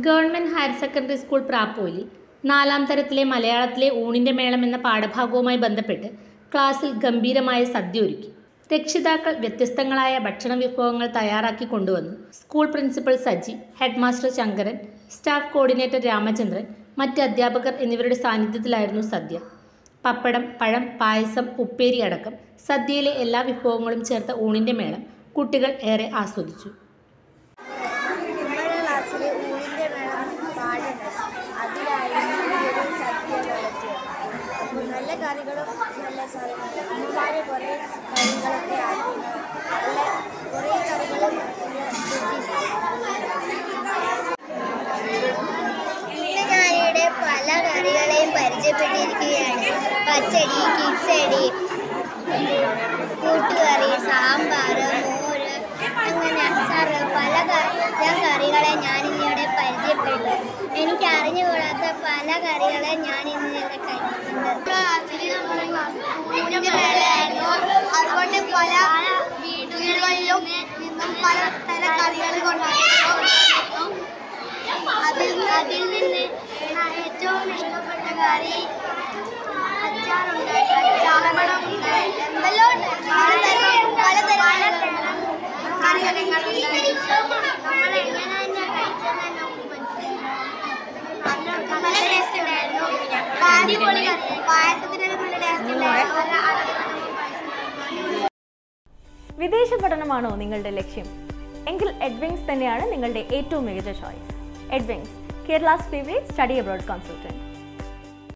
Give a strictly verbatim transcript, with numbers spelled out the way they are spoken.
Government higher secondary school പ്രാപ്പോയിൽ നാലാം തരത്തിലെ മലയാളത്തിലെ ഊണിൻ്റെ മേളം എന്ന പാഠഭാഗവുമായി ബന്ധപ്പെട്ട് ക്ലാസ്സിൽ ഗംഭീരമായ സദ്യ ഒരുക്കി. രക്ഷിതാക്കൾ വ്യത്യസ്തങ്ങളായ ഭക്ഷണ വിഭവങ്ങൾ തയ്യാറാക്കി കൊണ്ടുവന്നു. School principal Saji, head master Sankaran, staff coordinator Ramachandran, മറ്റ് അധ്യാപകർ എന്നിവരുടെ സാന്നിധ്യത്തിലായിരുന്നു സദ്യ. പപ്പടം, പഴം, പായസം, ഉപ്പേരി അടക്കം സദ്യയിലെ എല്ലാ വിഭവങ്ങളും ചേർത്ത ഊണിൻ്റെ മേളം കുട്ടികൾ ഏറെ ആസ്വദിച്ചു. നല്ല കറികളും നല്ല അമ്മമാർ കുറേ കറികളൊക്കെ ആക്കി നല്ല കുറേ കറികളും ഇന്ന് ഞാനിവിടെ പല കറികളെയും പരിചയപ്പെട്ടിരിക്കുകയാണ്. പച്ചടി, കിച്ചടി, കൂട്ടുകറി, സാമ്പാർ, മോര്, അങ്ങനെ അച്ചാർ, പല ഞാൻ കറികളെ ഞാനിന്നിവിടെ പരിചയപ്പെട്ടു. എനിക്ക് അറിഞ്ഞുകൂടാത്ത പല കറികളെ ഞാൻ ഇന്ന് ഇവിടെ കഴിക്കുന്നുണ്ട്. അതുകൊണ്ട് പല വീടുകളിലും നിന്നും പല തര കറികൾ കൊണ്ടായിരുന്നു. അതിൽ അതിൽ നിന്ന് ഏറ്റവും ഇഷ്ടപ്പെട്ട കറി അച്ചാറുണ്ടായി, ചാമ്പളം ഉണ്ടായി, എന്തെല്ലാം പലതരം പലതരം കറികളുണ്ടായി. നമ്മൾ എങ്ങനെ തന്നെ കഴിച്ചതെന്ന് നമുക്ക് മനസ്സിലായി. നല്ല ടേസ്റ്റ് ഉണ്ടായിരുന്നു. അടിപൊളി കറി, പായസത്തിനൊരു നല്ല ടേസ്റ്റ് ഉണ്ടായിരുന്നു. വിദേശ പഠനമാണോ നിങ്ങളുടെ ലക്ഷ്യം? എങ്കിൽ എഡ്വിങ്സ് തന്നെയാണ് നിങ്ങളുടെ ഏറ്റവും മികച്ച choice. Edwings, Kerala's favourite study abroad consultant.